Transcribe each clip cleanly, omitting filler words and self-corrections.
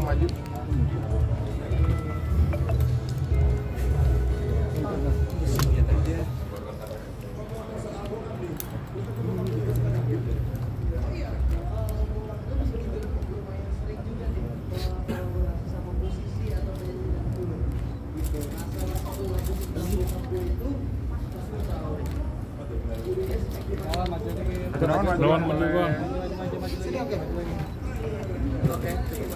maju. Lawan maju bang. Sini oke. Oke.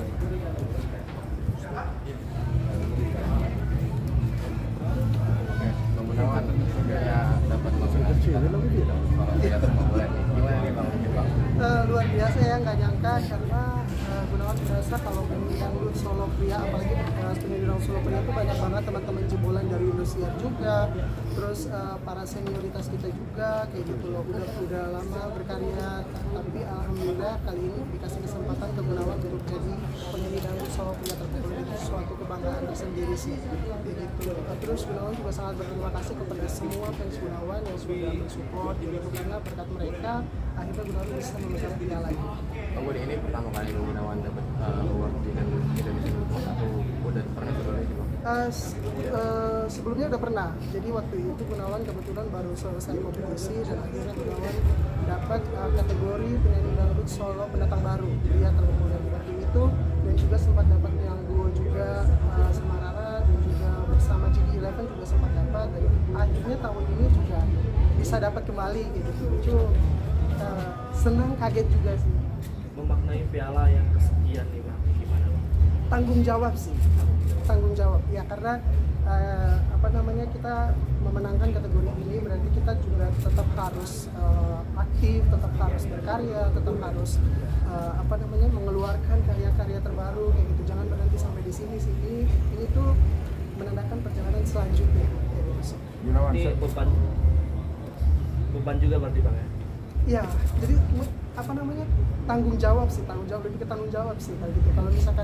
Gunawan ya dapat nominasi kalau teater memulai. Gimana nih bang? Luar biasa ya, nggak nyangka karena Gunawan merasa kalau yang solo pria, apalagi penyandang solo pria itu banyak banget teman-teman jebolan dari Indosiar juga, terus para senioritas kita juga kayak gitu loh, udah lama berkarya, tapi alhamdulillah kali ini dikasih kesempatan ke Gunawan untuk jadi penyanyi dangdut solo pria terbaik, itu suatu kebanggaan tersendiri sih kayak gitu. Terus Gunawan juga sangat berterima kasih kepada semua fans Gunawan yang sudah mensupport gitu, karena berkat mereka akhirnya Gunawan bisa memegang piala ini. Kemudian ini pertama kali Gunawan dapat award di Indonesia atau udah pernah sebelumnya sih bang? Sebelumnya udah pernah. Jadi waktu itu Gunawan kebetulan baru selesai kompetisi dan akhirnya Gunawan dapat kategori penyanyi dangdut solo pendatang baru pria terpopuler waktu itu, dan juga sempat dapat yang duo juga sama Rara, dan juga bersama GD11 juga sempat dapat, dan akhirnya tahun ini juga bisa dapat kembali gitu. Itu senang, kaget juga sih. Memaknai piala yang kesekian nih bang, gimana bang? Tanggung jawab sih, tanggung jawab ya, karena kita memenangkan kategori ini berarti kita juga tetap harus aktif, tetap harus berkarya, tetap harus mengeluarkan karya-karya terbaru kayak gitu. Jangan berhenti sampai di sini sih. Ini tuh menandakan perjalanan selanjutnya kayak gitu sih. Gunawan Ini beban juga berarti bang ya? Ya, jadi tanggung jawab lebih ke tanggung jawab sih kayak gitu. Kalau misalkan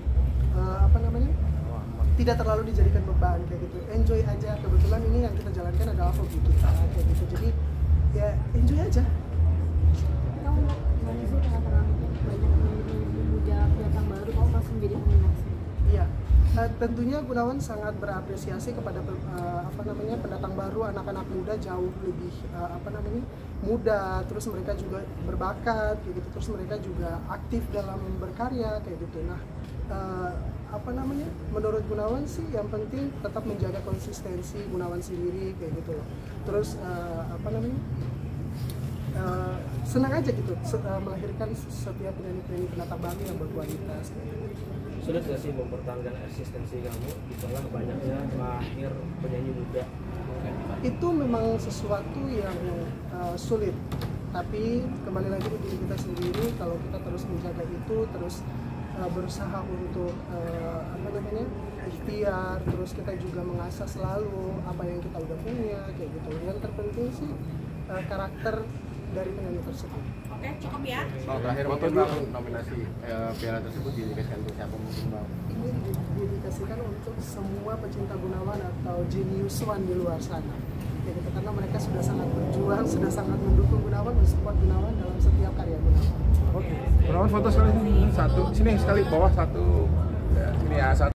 tidak terlalu dijadikan beban kayak gitu, enjoy aja. Kebetulan ini yang kita jalankan adalah hobi kita kayak gitu, jadi ya enjoy aja. Kamu nggak sih karena terlalu banyak muda pendatang baru, kamu masih menjadi nominasi? Iya, tentunya Gunawan sangat berapresiasi kepada pendatang baru, anak-anak muda jauh lebih muda, terus mereka juga berbakat kayak gitu, terus mereka juga aktif dalam berkarya kayak gitu. Nah, menurut Gunawan sih yang penting tetap menjaga konsistensi Gunawan sendiri kayak gitu loh. Terus senang aja gitu melahirkan setiap penyanyi-penyanyi pendatang baru yang berkualitas kayak gitu. Sulit gak sih mempertahankan eksistensi kamu di tengah banyaknya lahir penyanyi muda? Itu memang sesuatu yang sulit, tapi kembali lagi di diri kita sendiri. Kalau kita terus menjaga itu, terus berusaha untuk ikhtiar, terus kita juga mengasah selalu apa yang kita udah punya kayak gitu. Yang terpenting sih karakter dari penyanyi tersebut. Oke, cukup ya. Terakhir mungkin bang, nominasi piala tersebut didedikasikan untuk siapa mungkin bang? Ini didedikasikan untuk semua pecinta Gunawan atau jeniusan di luar sana. Ya gitu, karena mereka sudah sangat berjuang, sudah sangat mendukung Gunawan, mensupport Gunawan dalam setiap karya Gunawan. Oke. Gunawan foto sekali sini, satu. Sini sekali bawah satu. Ya, sini ya satu.